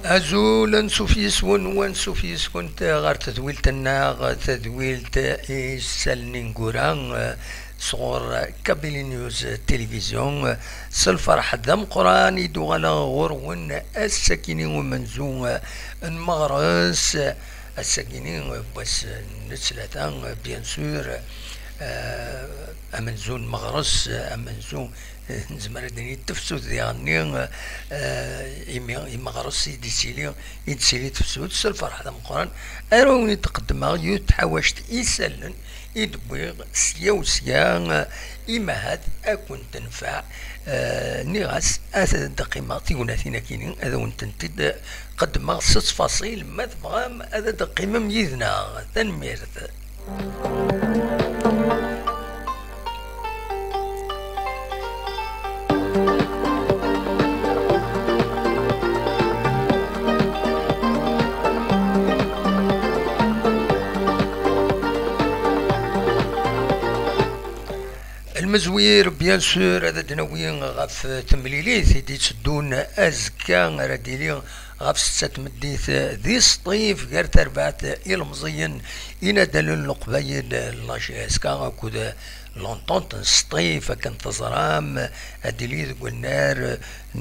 أزول نسوفيسون ونسوفيسكون غار تدويلة الناغ تدويلة إسالنين قران صغور كابيلي نيوز تلفزيون سالفرح دم قران يدو على غرون الساكنين ومنزون المغرس الساكنين بس نسلتان بيان سور أمنزون مغرس أمنزون نزمر دني تفسود ديالني مغرس يدسيلي تفسود سالفرح دم قران أروني تقدم يتحوشت إسالن يدبوغ سيا وسيا إمهات أكون تنفع نغاس أثد دقيمة تيونا ثينا كينين هذا ونتنتد قد ما 6 فاصيل ما تبغى هذا دقيمة ميزنا تنميرت المزوير بيان سور هذا دناوين غاف تمليليث يدي تسدون ازكا راديلي غاف 6 مديث ذي سطيف غير تربعت المزين ينادل القبايل لاشي اسكا كود لونطونت سطيف كان تزرام اديلي قلنار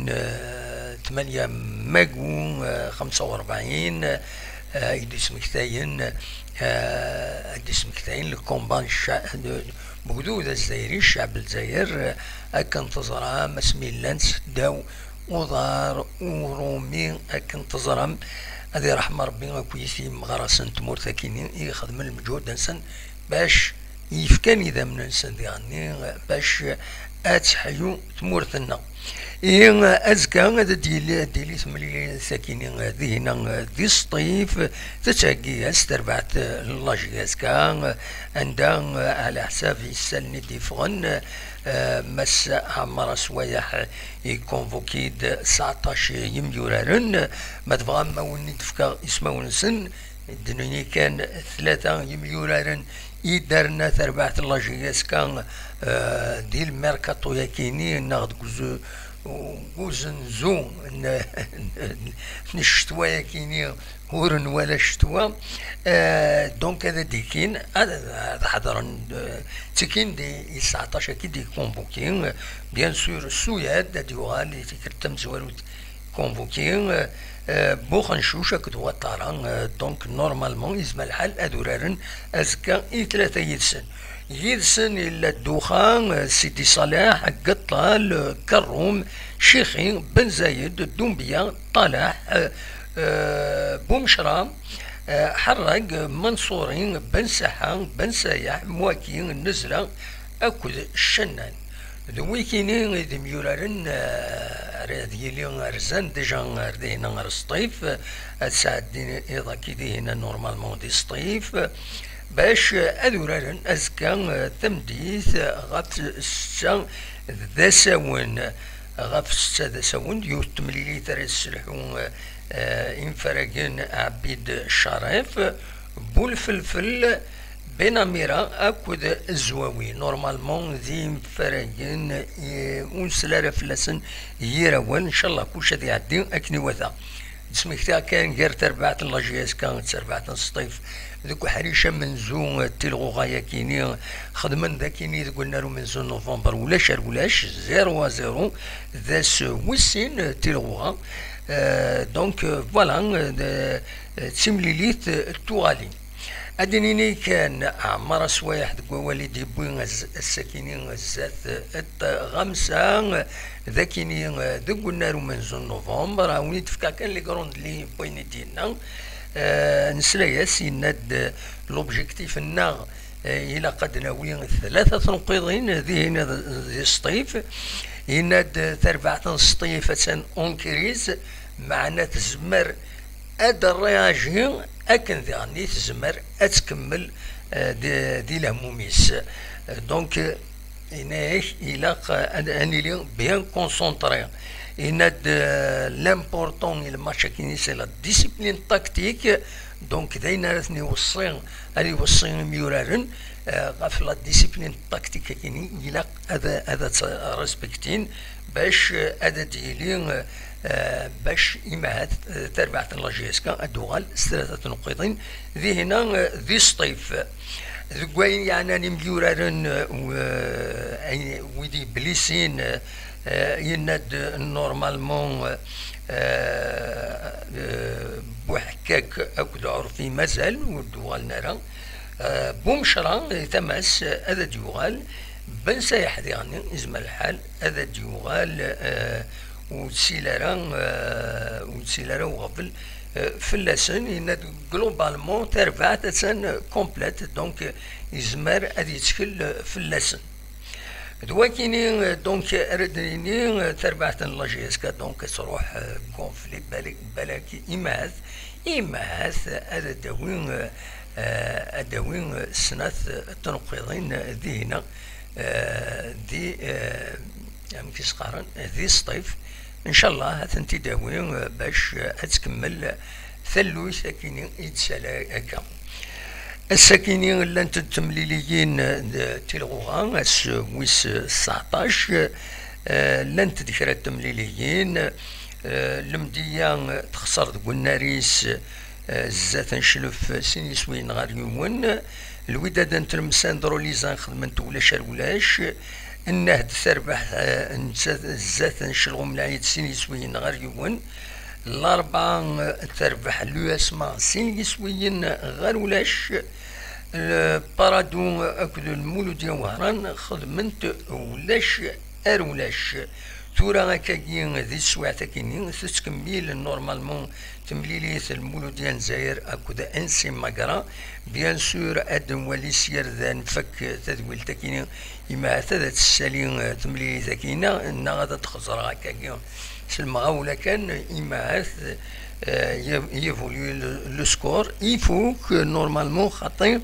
8 ماكو 45 يدي سمكتاين يدي سمكتاين الكومبان بقدود الجزائري الشعب الجزائر أكن تزرع مسمي لانس داو وضار ورومي أكن تزرع هذه رحمة ربي كويسي مغرسن تمور ثاكينين يخدم المجهود انسان باش يفكاني ذا من انسان يعني باش اتحيو تمورتنا أزكى هذا ديلي ثملي ساكنين هذه هنا ذي الصيف تتاقي استربعت لاجي أزكى عندها على حساب السنة دي فغن مس عمر سوايح يكونفوكيد 19 يميورارن ما تبغى ما وني تفكا اسمه سن الدنيا كان 3 يميورارن يدارنا تربعت لاجي أزكى دي الميركاتو يكيني ناخد وزنزو نشتوى كيني هورن ولا شتوى دونك هذا ديكين هذا حضرا تكين دي 19 كي دي كونفوكين بيان سور السوياد دي وغالي تكرتم زوالو كونفوكين بوخن شوشة كدوا طاران دونك نورمالمون يزمى الحال ادورارن ازكا 3 يدسن يدسن إلا الدخان سيدي صلاح قطال كروم شيخين بن زايد الدنبيا طلع بومشرا حرق منصورين بن سحان بن سايح مواكين النزلة أكد الشنان ذويكينين ذي ميولارن راديلي رزان ديجا ردينا رصطيف ساعدين إذا كيدي هنا نورمالمون دي سطيف باش أذورارن أزكا تمديث غاف 6 ذا ساون غاف 6 ذا ساون يوت تمليلي ترسلحون انفراجن عبيد الشريف بولفلفل بناميرا أكود الزواوي نورمالمون ذي انفراجن ونسلارة فلسن يراون إن شاء الله كلشي ذي عدين أكني وثا سميكتا كان غير تربعت لاجياس كانت تربعت الصيف ذوك حريشه منزو تلغو غايا كيني خدمن ذا كيني قلنا له منزو نوفمبر ولاش 0 ذاس وسين تلغوها دونك فوالا تسمليليت التوالي أدنيني كان عمر سوايح دقوا والدي بوين الساكنين الزات غمسة ذاكيني دقوا النار منزو نوفمبر وني تفكا كان لي كروند لي بويني ديالنا نسلاياس يناد لوبجيكتيف النا إلى قد ناوي 3 تنقيضين هذه هنا ذي الصيف يناد 4 سطيفة اونكريز معنا تزمر اد الرياجي أكن ذي غني تزمر أتكمل دي لهموميس دونك إنايش إلا أني لي بيان كونسونطري إن لامبورطون الماتش كيني سي لا ديسيبلين تاكتيك دونك داينا رثني وصين هذه وصين ميورارن غاف لا ديسيبلين تاكتيك كيني إلا هذا ريسبكتين باش هذا ديالي باش إماهات تربعة لاجيسكا الدوغال 3 نقيضين ذي هنا ذي الصيف ذكوين يعني نمجورارن ويدي بليسين يند نورمالمون بوحكاك أكد عرفي مازال والدوغال نرى بومشرا تمس هذا ديوغال بن سايح يعني إزم الحال هذا ديوغال وتسيلارا وغفل في اللسن إن جلوبالمون تربع تسن كومبليت دونك يزمر أدي يتكل في اللسن دواكيني دونك أردني تربعة لاجيسكا دونك تروح كونفلي بلاكي إماث أدوين سنة تنقيضين ذينا ذي كيس قارن ذي الصيف ان شاء الله هتنتي داوين باش تكمل ثلو ساكنين يتسالا هكا الساكنين اللي انت التمليليين تلغوها ويس 19 لن تذكر التمليليين المدية تخسر الناريس زات نشلف سين سوين غار يومن الوداد انت المساندرو ليزان خدمت ولاش انه تربح زات نشلغو ملايين سين يسوين غار يومن الاربعة تربح لواسما سين يسوين غار ولاش البارادو اكد المولودية وهران خدمت ولاش ثورة هكاكي ذي السواع تاكيني تتكمل نورمالمون تمليليث المولودية نزاير أكد أنسي مقرا بيان سور أدم ولي سير ذا نفك تذويل تاكيني إما تذات السالين تمليلي تاكينا إنا غادا تخزر هكاكي سلمغاولة كان إما يفولي لو سكور يفوك نورمالمون خاطين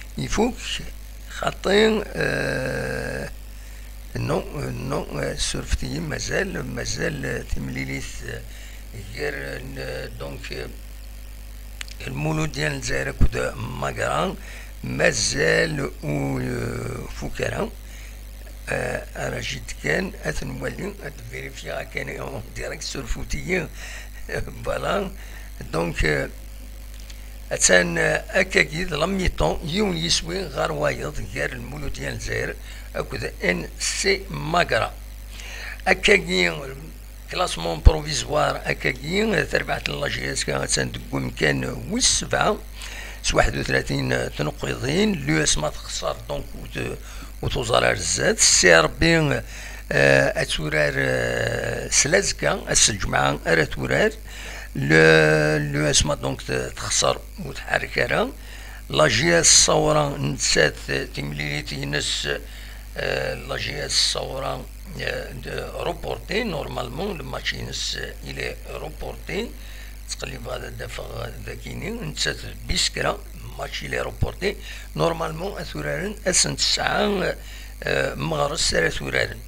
نو سورفتي مازال تمليليث غير دونك المولود ديال الجزائر كود ماكران مازال فوكرا انا جيت كان اتنولي اتفيريفيا كان اون ديريكت سورفوتي فوالا دونك اتان اكاكيد لميطون يون يسوي غار وايض غير المولود ديال الجزائر أكد ان سي ماكرا اكاكي كلاسمون بروفيزوار اكاكي تربعة لاجيس كانت تقوم كان ويس 7 31 تنقيضين لو اسما تخسر دونك وتوزر الزاد سي ربي اتورار سلازكا الجمعة ارا تورار لو اسما دونك تخسر وتحرك راه لاجيس الصورة نسات تمليليتي نس لاجيس الصورة روبورتي نورمالمون الماتشينس الى روبورتي تقلب هذا الدفع ذاكيني نسات بيسكرا ماتش الى روبورتي نورمالمون اثورارن اسن 9 مغرس سرا ثورارن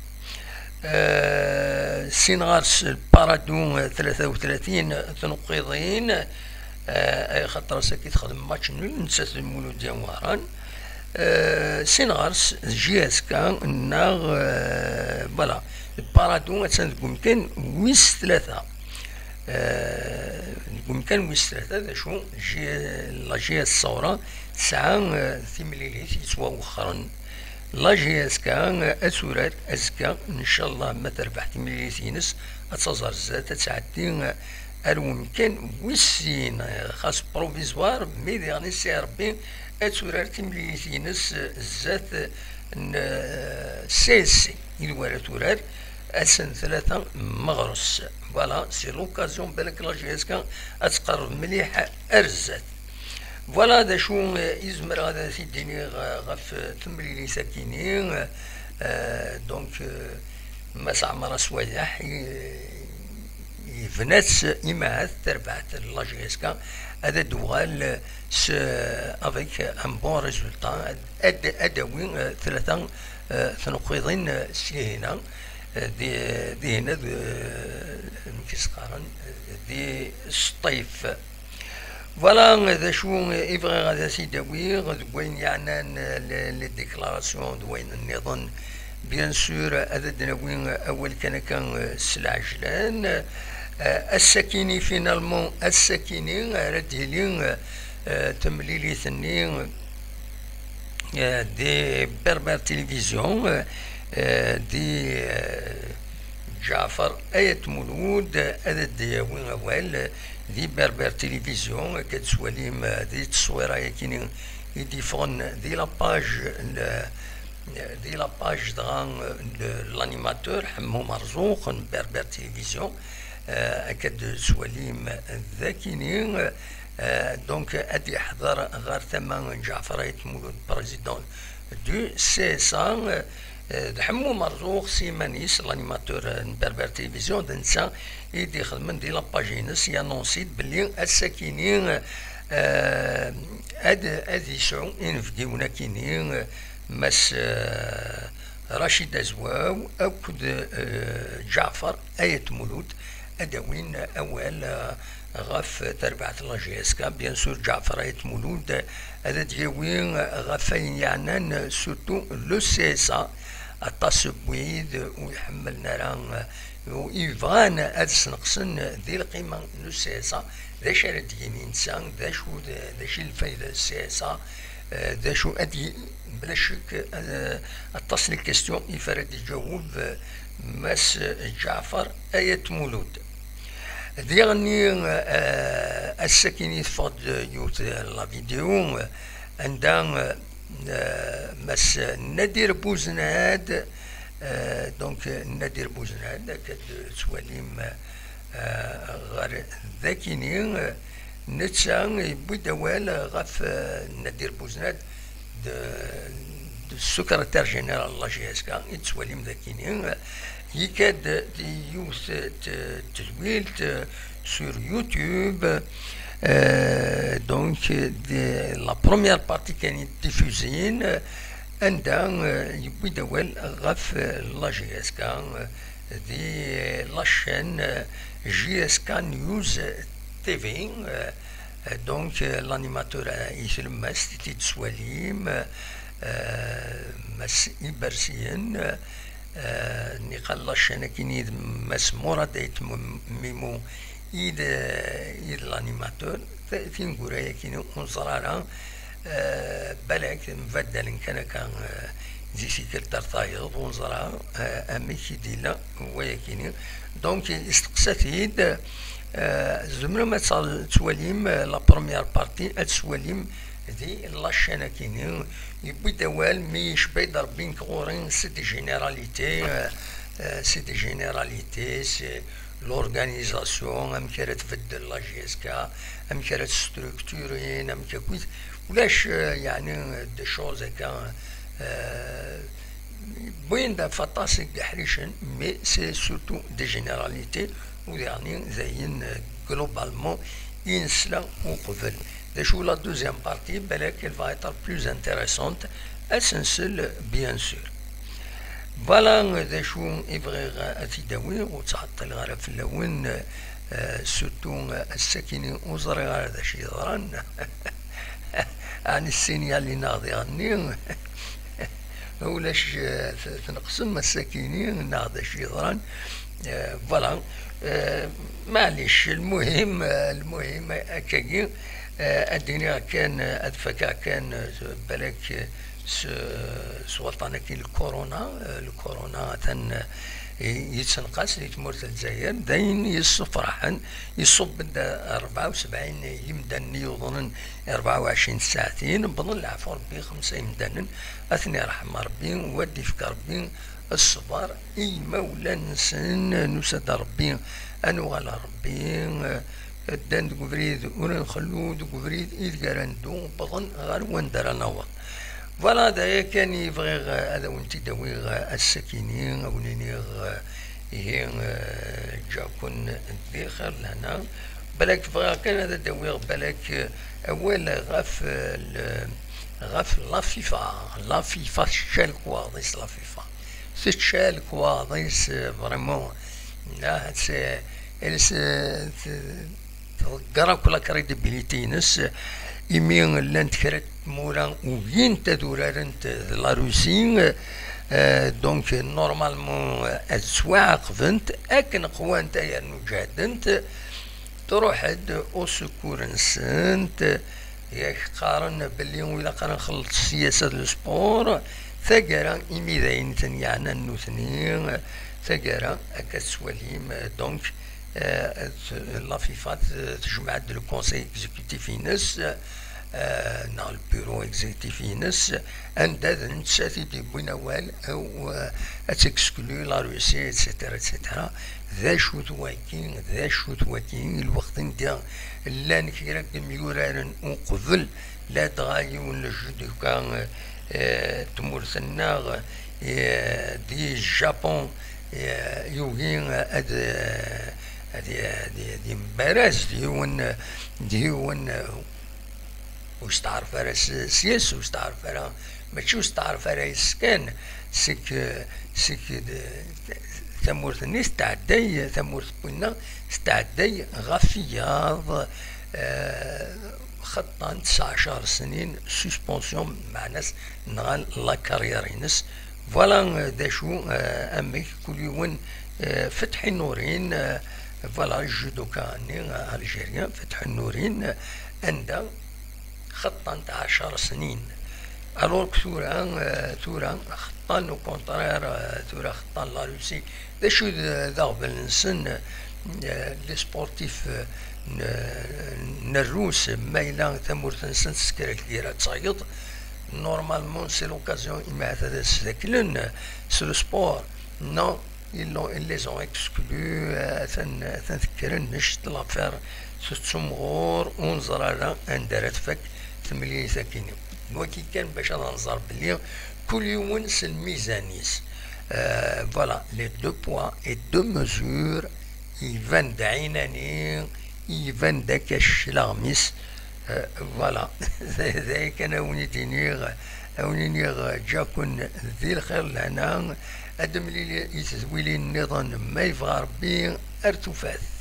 سينغارس البارادون 33 تنقيضين خاطر ساكي تخدم ماتش نول نسات المولود ديال وهران سينغارس جياسكا ناغ فوالا البارادون تنقوم كان ويس 3 نقوم كان ويس 3 هذا شو لا جياس الصورة 9 ثمليليت يتوا وخرن لا جياسكا اسورات ازكا ان شاء الله ما تربح ثمليليت ينس اتزار زات تعدي أروم كان ويسين خاص بروفيزوار مي ديغني سي ربي اتورار تمليثينس زات سي يدوار تورار اسن 3 مغرس فوالا سي لوكازيون بالك لاجيسكا اتقرب مليح ارزات فوالا دا شو يزمر هذا سيديني غف تمليلي ساكيني دونك ما سعمر سوايح فناس إماث تربعت لاجيسكا هذا دوغال افيك ان بون ريزولتا اداوين 3 تنقيضين سي هنا دي هنا كيس قارن دي الصيف فوالا ذا شو يبغي غادا سيداوي غدوين يعني لي ديكلاراسيون دوين النظام بيان سور هذا دناوين اول كان السلع جلان السكيني فينالمون السكيني رديلين تمليلي ثني دي بربر تلفزيون دي جعفر آية مولود هذا دياوين أول دي بربر تلفزيون كتسواليم دي تصويرة يكيني يديفون دي لاباج دغا لانيماتور حمو مرزوق بربر تلفزيون أكد سواليم ذاكيني دونك أدي يحضر غير ثمان جعفر آية مولود بريزيدون دو سيسان حمو مرزوق سيمانيس لانيماتور بربر تلفزيون دنسا يدي خدمن دي لاباجينس يانونسيت بلي الساكنين اد يسعو ينفقيونا كينين مس رشيد أزواو أكد جعفر آية مولود أدوين أول غف تربعة لاجيسكا بيان سور جعفر آية مولود هذا ديوين غفين يعنان سورتو لو سيسا التصبويد ويحملنا راه ويفغان أدس نقصن ذي القيمة لو سيسا ذا شرد يمينسان ذا شو الفايدة السياسة ذا شو أدي بلا شك اتصل الكستيون يفرد يجاوب مس جعفر آية مولود ديغني السكيني فض يوت لا فيديو عندها مس نادر بوزناد دونك نادر بوزناد كد سواليم غير ذاكيني نتسان بودوال غف نادر بوزناد السكرتير جينيرال لا جي اس كا يتسواليم ذاكيني يكاد يوث تزويلت sur YouTube donc la première partie qui est diffusée عندها يبوي دوال غف لا جي اس كا دي لا chaîne جي اس كا نيوز تي في دونك l'animateur يسلم ماس تيتسواليم ماس إبرسيين نقال لا chaîne كيني ماس مراد يتممو إيد l'animateur في نقول كيني ونصرارا بلاك مبدل كان زي سيكلتر طايض ونصرا أميكي ديلا ويكيني دونك استقساتيد زمرا ما تسواليم لا بروميير بارتي تسواليم دي لا شانا كيني يبوي دوال مي يشبه ضربين كغورين سي دي جينيراليتي سي لورغانيزاسيون ام كانت تبدل لا جي اس كا ام كانت ستركتورين ام كويت ولاش يعني دي شوز هكا بوين دا فطاسك حريشن مي سي سورتو دي جينيراليتي ويعني زين جلوبالمون ينسلا وقبل دا شو لا دوزيام بارتي بالك elle va être plus intéressante اسنسل بيان سور فوالا دا شو يبغي اتيداوي وتعطل غير في اللون سورتو الساكنين وزري غير هذا شي ضران عن السينيال اللي ناضي غني ولاش تنقسم الساكنين ناضي شي ضران فوالا معليش المهم هكاكي الدنيا كان ادفكا كان بالك سوطانا كاين الكورونا تن يتنقاس لتمورت الجزائر داين يصفرحن يصب بدا 74 يمدن يظن 24 ساعتين بظن العفو ربي 5 يمدن اثني رحمة ربي ودي فك ربي الصبر اي مولا نسن نسد ربي انو على ربي دان دقبريد ونخلو دقبريد ايد قراندو بظن غير وندر نور فوالا دايا كان يبغي هذا وانت داوي السكينين او نينيغ هي جاكون ديخر لهنا بالك بغا كان هذا داوي بالك اول غف لا فيفا شال كواضيس لا فيفا تشال كواضيس فريمون لا سي تقرا كل كريديبيليتي نس يمين لانت كرت مورا وين تدور انت لا روسين دونك نورمالمون السواع قفنت اكن قوانت يا نجادنت تروح او سكور نسنت ياك قارن باللي ولا قارن خلط سياسة السبور ثقرا إمي ذاين تنيعنا النوثنين ثقرا أكا سواليم دونك لا فيفا تجمع لو كونساي اكزيكوتيف ينس نا البيرو اكزيكوتيف ينس انداد نتساتي دي بوينوال او اتكسكلو لا روسي اتسيتيرا اتسيتيرا ذا شو تواكين الوقت نتا لان كيراك ميورارن وقبل لا تغايون الجدو كان تمورثنا دي الجابون يوغين دي مبارز ديون وش تعرف على سياسة وش تعرف على ماشي وش تعرف على السكان سك ثمورث الناس تعدي ثمورث بوينا استعدي غفياض خطان 19 سنين سسبونسيون مع ناس نغال لا كاريرينس فوالا داشو امك كل يوم فتحي نورين فوالا الجودوكا الجيريان فتح النورين عندها خطان 10 سنين الوغ ثورا خطان وكونترير ثورا خطان لا روسي داشو ذا بالنسن لي سبورتيف نروس مايلا ثمورث نسن سكرا كبيرة تصيد نورمالمون سي لوكازيون إما هذا ساكلن سو لو سبور نو ils les ont exclus تنذكرن نشت لافير ستسمغور ونزرارا اندرت فك ثملي ساكيني وكي كان باش ننظر بلي كل يوم الميزانيس فوالا لي دو بوا اي دو مزور يفان دعيناني يفان داك الشلاغميس فوالا ذاك انا ونينيغ جاكون ذي الخير لهنا ادم لي يتزويلي النظام ما يبغى ربي ارتفاث